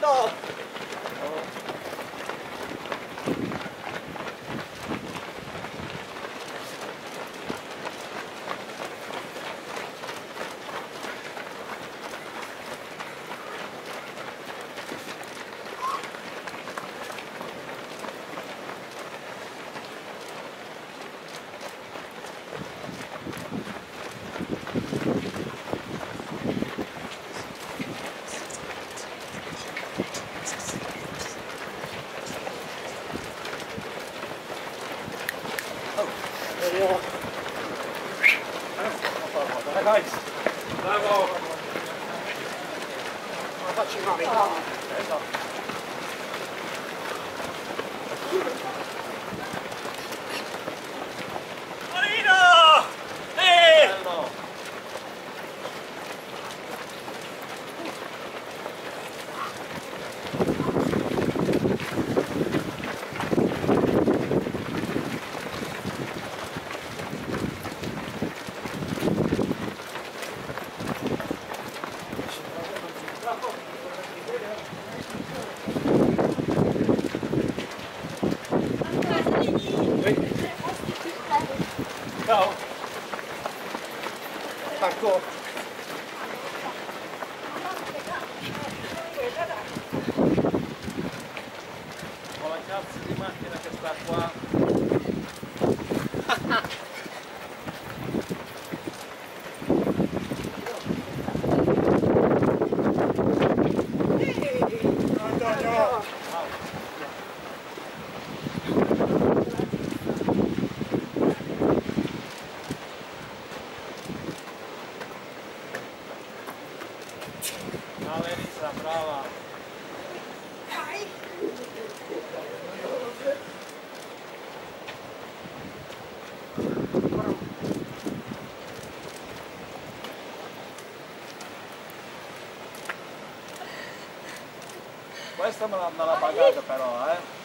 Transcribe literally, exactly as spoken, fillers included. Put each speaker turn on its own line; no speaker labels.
Marino!
Dai, bravo!
Ma faccio male, no? Esatto.
Marino! Eh!
Bello! Ciao! Marco!
Ho la cazzo di macchina che sta qua.
Antonio!
Ciao Elisa, brava! Questa me l'ha pagata però, eh!